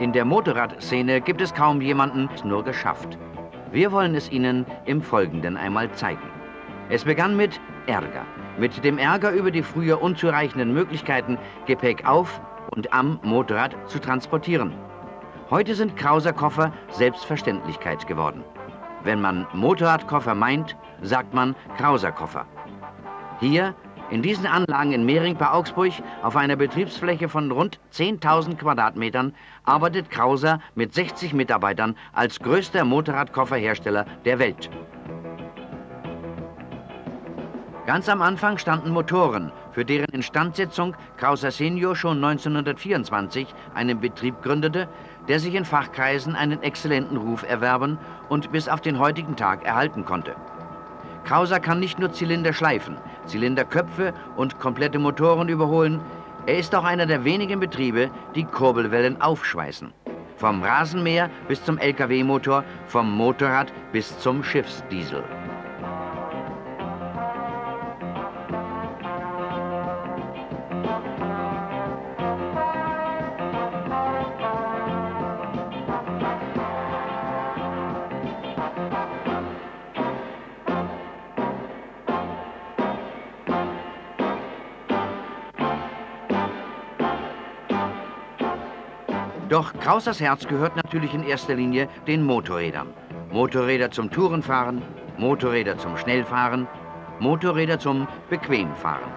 In der Motorradszene gibt es kaum jemanden, nur geschafft. Wir wollen es Ihnen im Folgenden einmal zeigen. Es begann mit Ärger. Mit dem Ärger über die früher unzureichenden Möglichkeiten, Gepäck auf und am Motorrad zu transportieren. Heute sind Krauser-Koffer Selbstverständlichkeit geworden. Wenn man Motorradkoffer meint, sagt man Krauser-Koffer. Hier, in diesen Anlagen in Mehring bei Augsburg, auf einer Betriebsfläche von rund 10.000 Quadratmetern, arbeitet Krauser mit 60 Mitarbeitern als größter Motorradkofferhersteller der Welt. Ganz am Anfang standen Motoren, für deren Instandsetzung Krauser Senior schon 1924 einen Betrieb gründete, der sich in Fachkreisen einen exzellenten Ruf erwerben und bis auf den heutigen Tag erhalten konnte. Krauser kann nicht nur Zylinder schleifen, Zylinderköpfe und komplette Motoren überholen, er ist auch einer der wenigen Betriebe, die Kurbelwellen aufschweißen. Vom Rasenmäher bis zum LKW-Motor, vom Motorrad bis zum Schiffsdiesel. Doch Krausers Herz gehört natürlich in erster Linie den Motorrädern. Motorräder zum Tourenfahren, Motorräder zum Schnellfahren, Motorräder zum Bequemfahren.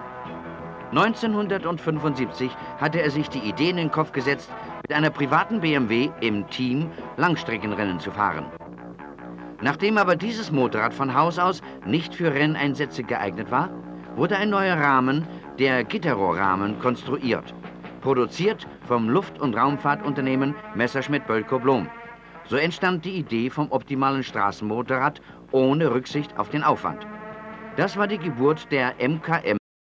1975 hatte er sich die Idee in den Kopf gesetzt, mit einer privaten BMW im Team Langstreckenrennen zu fahren. Nachdem aber dieses Motorrad von Haus aus nicht für Renneinsätze geeignet war, wurde ein neuer Rahmen, der Gitterrohrrahmen, konstruiert. Produziert vom Luft- und Raumfahrtunternehmen Messerschmitt-Bölkow-Blohm. So entstand die Idee vom optimalen Straßenmotorrad ohne Rücksicht auf den Aufwand. Das war die Geburt der MKM.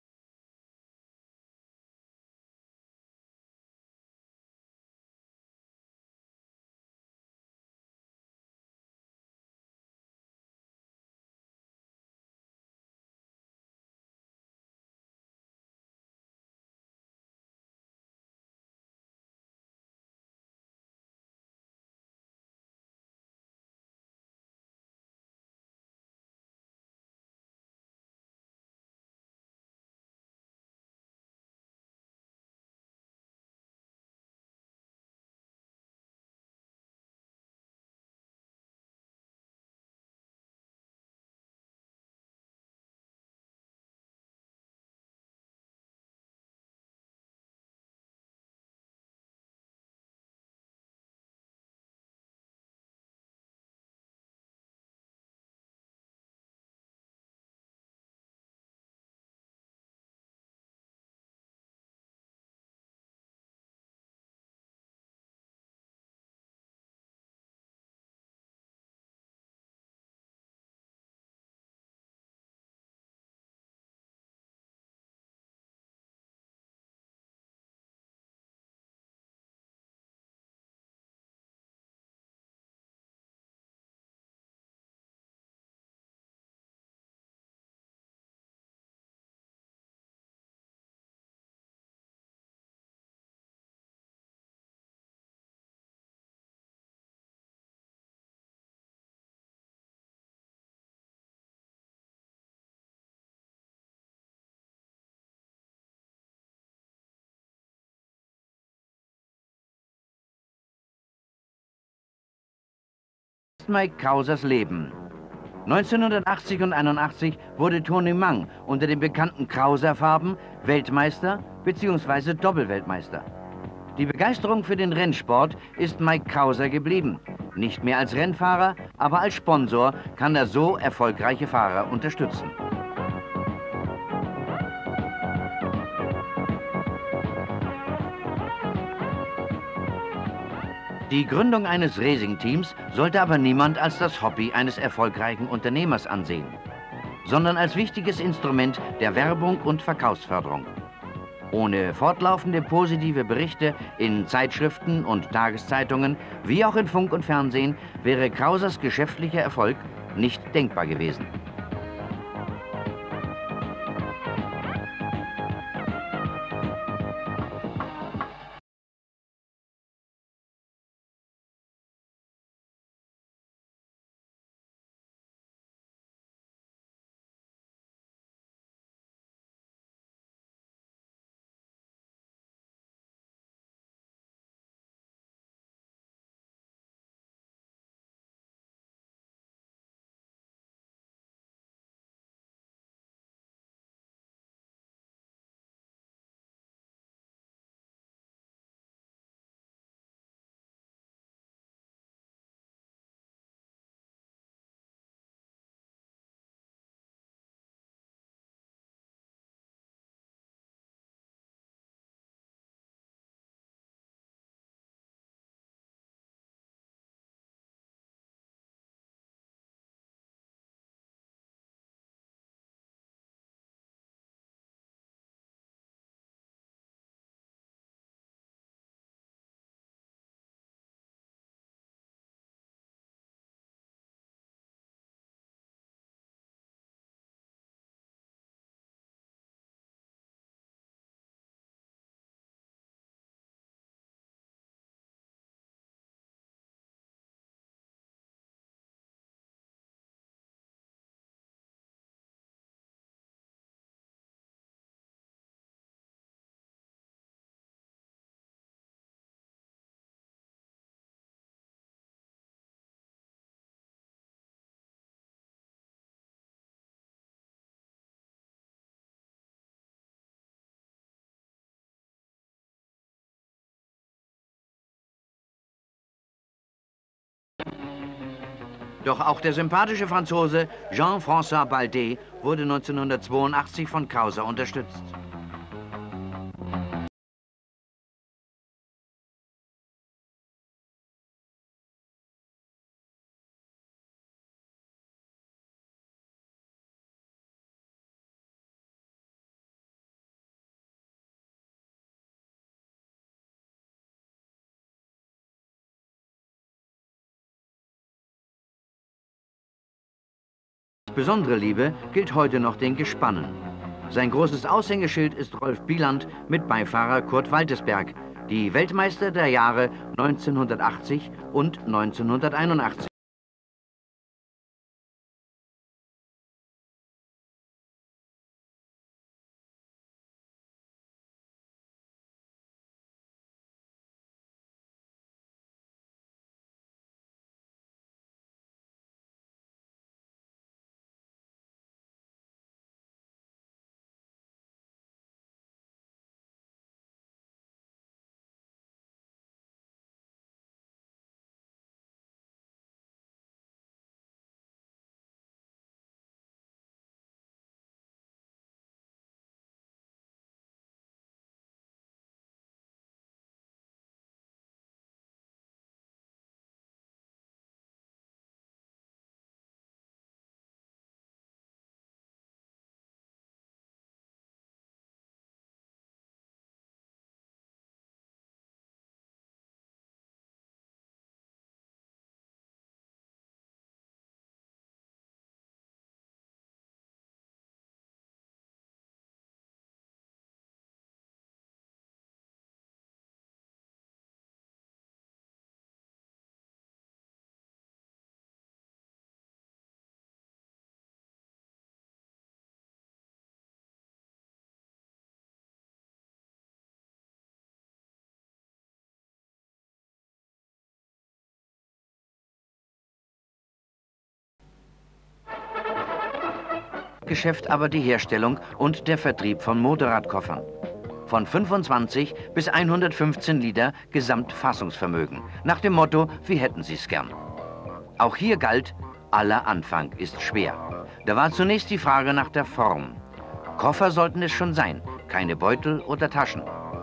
Mike Krausers Leben. 1980 und 81 wurde Tony Mang unter den bekannten Krauser-Farben Weltmeister bzw. Doppelweltmeister. Die Begeisterung für den Rennsport ist Mike Krauser geblieben. Nicht mehr als Rennfahrer, aber als Sponsor kann er so erfolgreiche Fahrer unterstützen. Die Gründung eines Racing-Teams sollte aber niemand als das Hobby eines erfolgreichen Unternehmers ansehen, sondern als wichtiges Instrument der Werbung und Verkaufsförderung. Ohne fortlaufende positive Berichte in Zeitschriften und Tageszeitungen, wie auch in Funk und Fernsehen, wäre Krausers geschäftlicher Erfolg nicht denkbar gewesen. Doch auch der sympathische Franzose Jean-François Baldet wurde 1982 von Krauser unterstützt. Besondere Liebe gilt heute noch den Gespannen. Sein großes Aushängeschild ist Rolf Bieland mit Beifahrer Kurt Waltesberg, die Weltmeister der Jahre 1980 und 1981. Geschäft aber die Herstellung und der Vertrieb von Motorradkoffern. Von 25 bis 115 Liter Gesamtfassungsvermögen. Nach dem Motto, wie hätten Sie es gern. Auch hier galt, aller Anfang ist schwer. Da war zunächst die Frage nach der Form. Koffer sollten es schon sein, keine Beutel oder Taschen.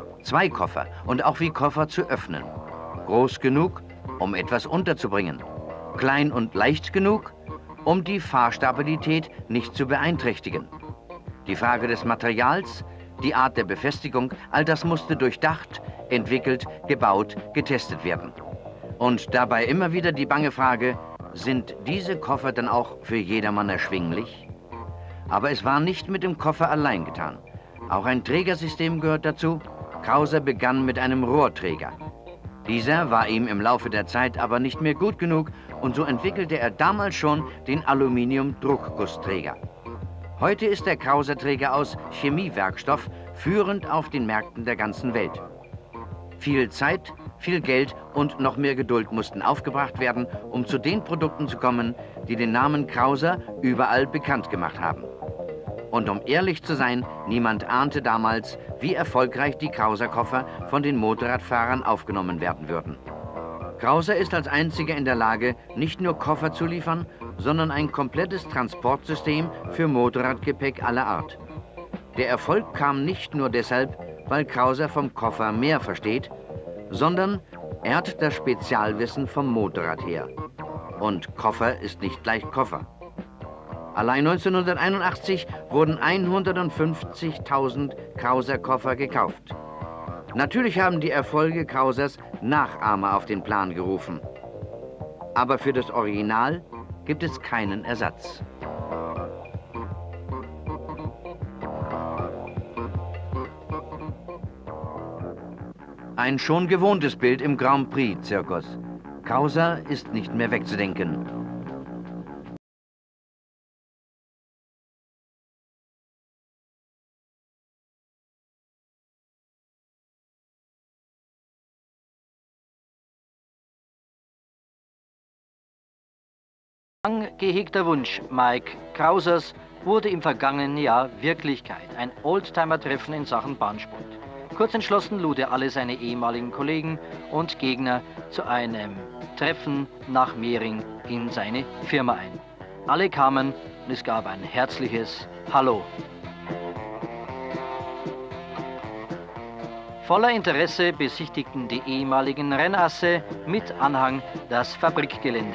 2 Koffer und auch wie Koffer zu öffnen. Groß genug, um etwas unterzubringen. Klein und leicht genug, um die Fahrstabilität nicht zu beeinträchtigen. Die Frage des Materials, die Art der Befestigung, all das musste durchdacht, entwickelt, gebaut, getestet werden. Und dabei immer wieder die bange Frage, sind diese Koffer dann auch für jedermann erschwinglich? Aber es war nicht mit dem Koffer allein getan. Auch ein Trägersystem gehört dazu. Krauser begann mit einem Rohrträger. Dieser war ihm im Laufe der Zeit aber nicht mehr gut genug und so entwickelte er damals schon den Aluminium-Druckgussträger. Heute ist der Krauser-Träger aus Chemiewerkstoff führend auf den Märkten der ganzen Welt. Viel Zeit, viel Geld und noch mehr Geduld mussten aufgebracht werden, um zu den Produkten zu kommen, die den Namen Krauser überall bekannt gemacht haben. Und um ehrlich zu sein, niemand ahnte damals, wie erfolgreich die Krauser-Koffer von den Motorradfahrern aufgenommen werden würden. Krauser ist als einziger in der Lage, nicht nur Koffer zu liefern, sondern ein komplettes Transportsystem für Motorradgepäck aller Art. Der Erfolg kam nicht nur deshalb, weil Krauser vom Koffer mehr versteht, sondern er hat das Spezialwissen vom Motorrad her. Und Koffer ist nicht gleich Koffer. Allein 1981 wurden 150.000 Krauser-Koffer gekauft. Natürlich haben die Erfolge Krausers Nachahmer auf den Plan gerufen. Aber für das Original gibt es keinen Ersatz. Ein schon gewohntes Bild im Grand Prix-Zirkus. Krauser ist nicht mehr wegzudenken. Lang gehegter Wunsch Mike Krausers wurde im vergangenen Jahr Wirklichkeit. Ein Oldtimer-Treffen in Sachen Bahnsport. Kurz entschlossen lud er alle seine ehemaligen Kollegen und Gegner zu einem Treffen nach Mehring in seine Firma ein. Alle kamen und es gab ein herzliches Hallo. Voller Interesse besichtigten die ehemaligen Rennasse mit Anhang das Fabrikgelände.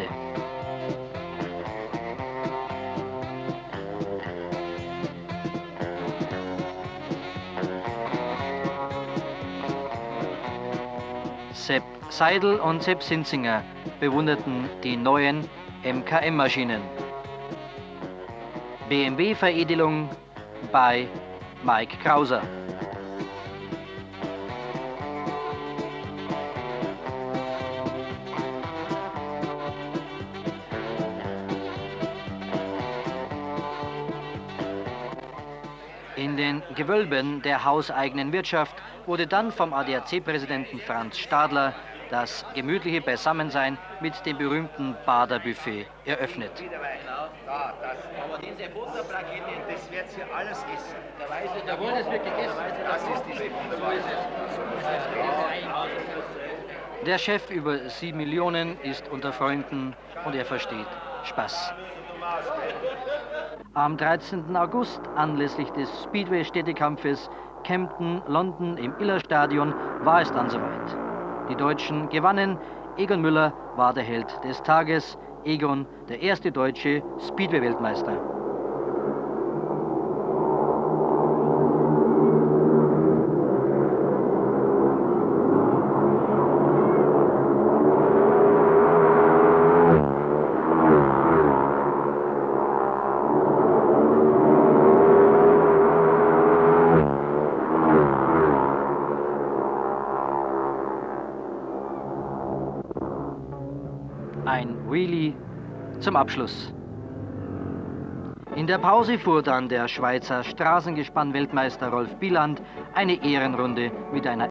Sepp Seidel und Sepp Sinzinger bewunderten die neuen MKM-Maschinen. BMW-Veredelung bei Mike Krauser. In den Gewölben der hauseigenen Wirtschaft wurde dann vom ADAC-Präsidenten Franz Stadler das gemütliche Beisammensein mit dem berühmten Bader-Buffet eröffnet. Aber diese Butterplakette, das wird hier alles essen. Da wurde es wirklich essen. Das ist diese Butterplakette. Der Chef über 7 Millionen ist unter Freunden und er versteht Spaß. Am 13. August, anlässlich des Speedway-Städtekampfes Kempton, London im Iller-Stadion, war es dann soweit. Die Deutschen gewannen, Egon Müller war der Held des Tages, Egon der erste deutsche Speedway-Weltmeister. Ein Wheelie zum Abschluss. In der Pause fuhr dann der Schweizer Straßengespann-Weltmeister Rolf Bieland eine Ehrenrunde mit einer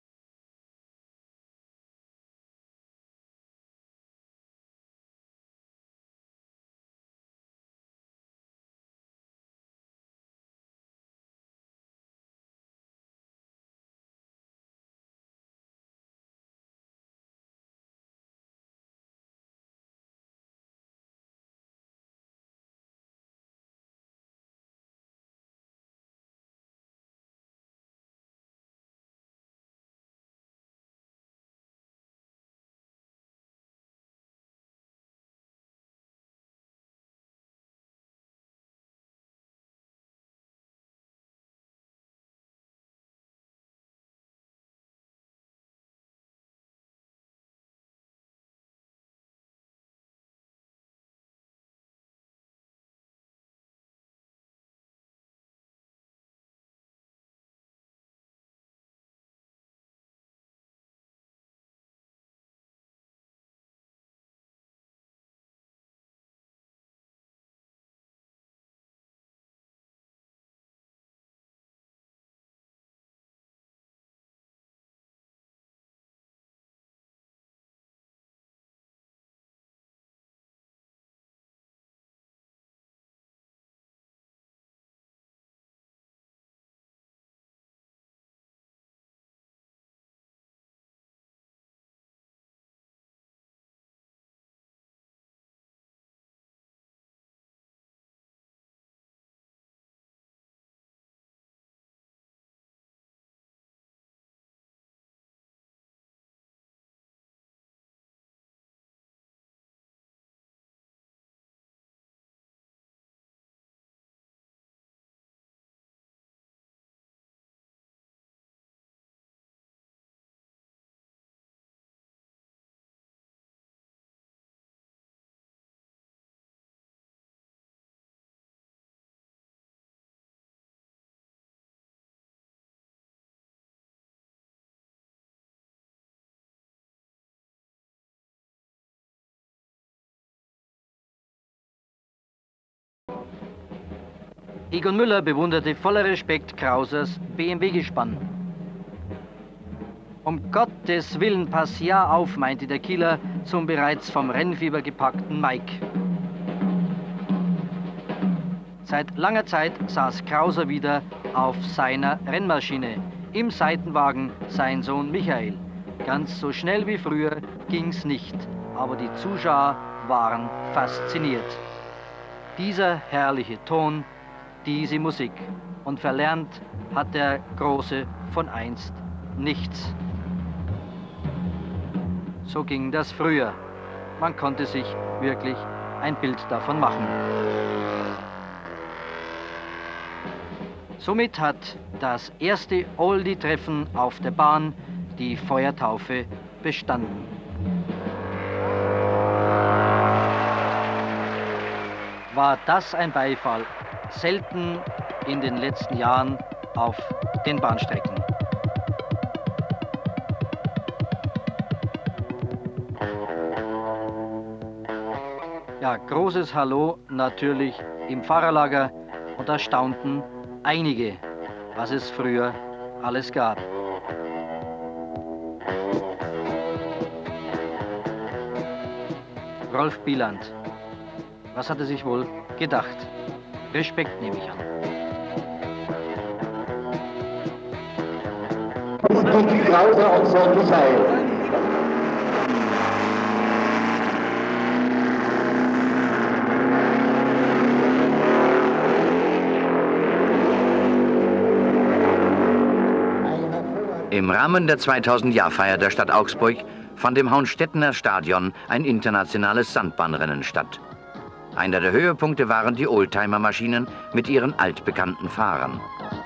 Egon Müller bewunderte voller Respekt Krausers BMW-Gespann. Um Gottes Willen, pass ja auf, meinte der Kieler zum bereits vom Rennfieber gepackten Mike. Seit langer Zeit saß Krauser wieder auf seiner Rennmaschine. Im Seitenwagen sein Sohn Michael. Ganz so schnell wie früher ging's nicht, aber die Zuschauer waren fasziniert. Dieser herrliche Ton, diese Musik. Und verlernt hat der Große von einst nichts. So ging das früher. Man konnte sich wirklich ein Bild davon machen. Somit hat das erste Oldie-Treffen auf der Bahn die Feuertaufe bestanden. War das ein Beifall? Selten in den letzten Jahren auf den Bahnstrecken. Ja, großes Hallo natürlich im Fahrerlager und da staunten einige, was es früher alles gab. Rolf Bieland, was hat er sich wohl gedacht? Respekt nehme ich an. Krauser und Sohn Michael. Im Rahmen der 2000-Jahr-Feier der Stadt Augsburg fand im Hauenstettener Stadion ein internationales Sandbahnrennen statt. Einer der Höhepunkte waren die Oldtimer-Maschinen mit ihren altbekannten Fahrern.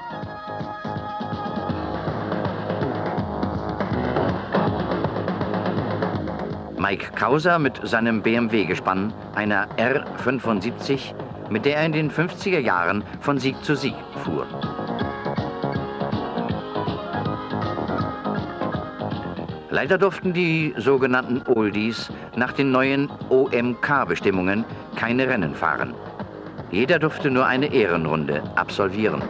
Mike Krauser mit seinem BMW-Gespann, einer R75, mit der er in den 50er Jahren von Sieg zu Sieg fuhr. Leider durften die sogenannten Oldies nach den neuen OMK-Bestimmungen keine Rennen fahren. Jeder durfte nur eine Ehrenrunde absolvieren.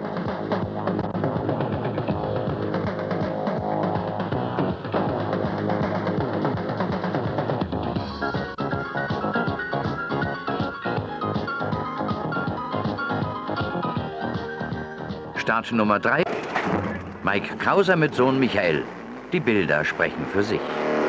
Start Nummer 3, Mike Krauser mit Sohn Michael. Die Bilder sprechen für sich.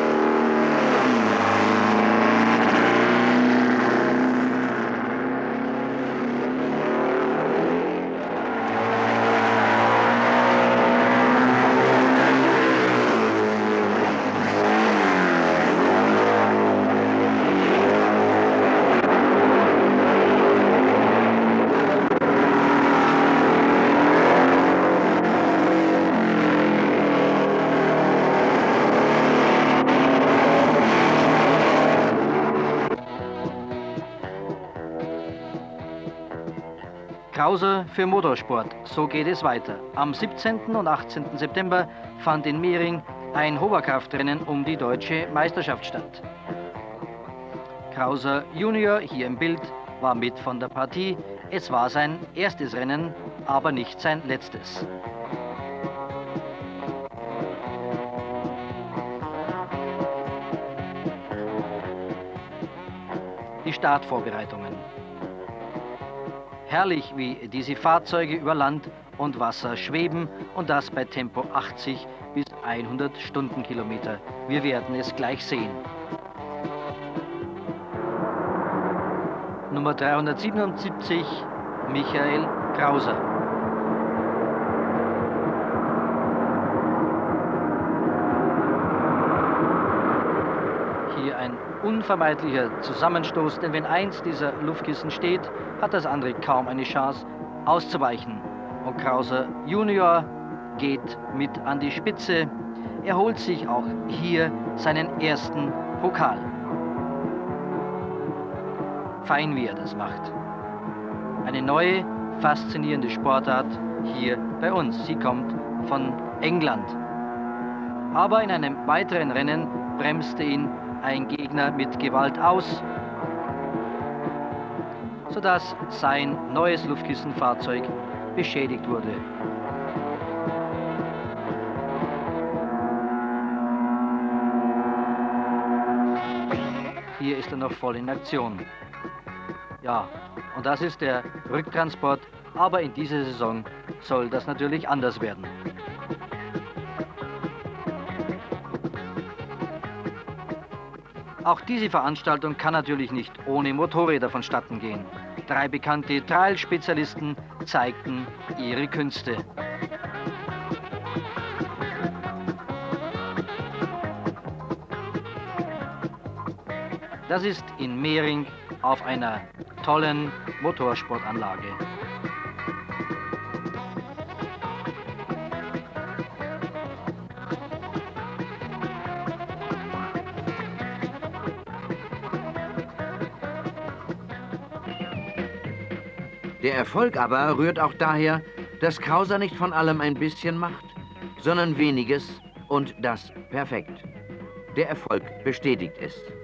Krauser für Motorsport, so geht es weiter. Am 17. und 18. September fand in Mehring ein Hoverkraftrennen um die deutsche Meisterschaft statt. Krauser Junior, hier im Bild, war mit von der Partie. Es war sein erstes Rennen, aber nicht sein letztes. Die Startvorbereitungen. Herrlich, wie diese Fahrzeuge über Land und Wasser schweben und das bei Tempo 80 bis 100 Stundenkilometer. Wir werden es gleich sehen. Nummer 377, Michael Krauser. Hier ein unvermeidlicher Zusammenstoß, denn wenn eins dieser Luftkissen steht, hat das andere kaum eine Chance auszuweichen. Und Krauser Junior geht mit an die Spitze. Er holt sich auch hier seinen ersten Pokal. Fein, wie er das macht. Eine neue, faszinierende Sportart hier bei uns. Sie kommt von England. Aber in einem weiteren Rennen bremste ihn ein Gegner mit Gewalt aus, sodass sein neues Luftkissenfahrzeug beschädigt wurde. Hier ist er noch voll in Aktion. Ja, und das ist der Rücktransport, aber in dieser Saison soll das natürlich anders werden. Auch diese Veranstaltung kann natürlich nicht ohne Motorräder vonstatten gehen. 3 bekannte Trial-Spezialisten zeigten ihre Künste. Das ist in Mehring auf einer tollen Motorsportanlage. Der Erfolg aber rührt auch daher, dass Krauser nicht von allem ein bisschen macht, sondern weniges und das perfekt. Der Erfolg bestätigt es.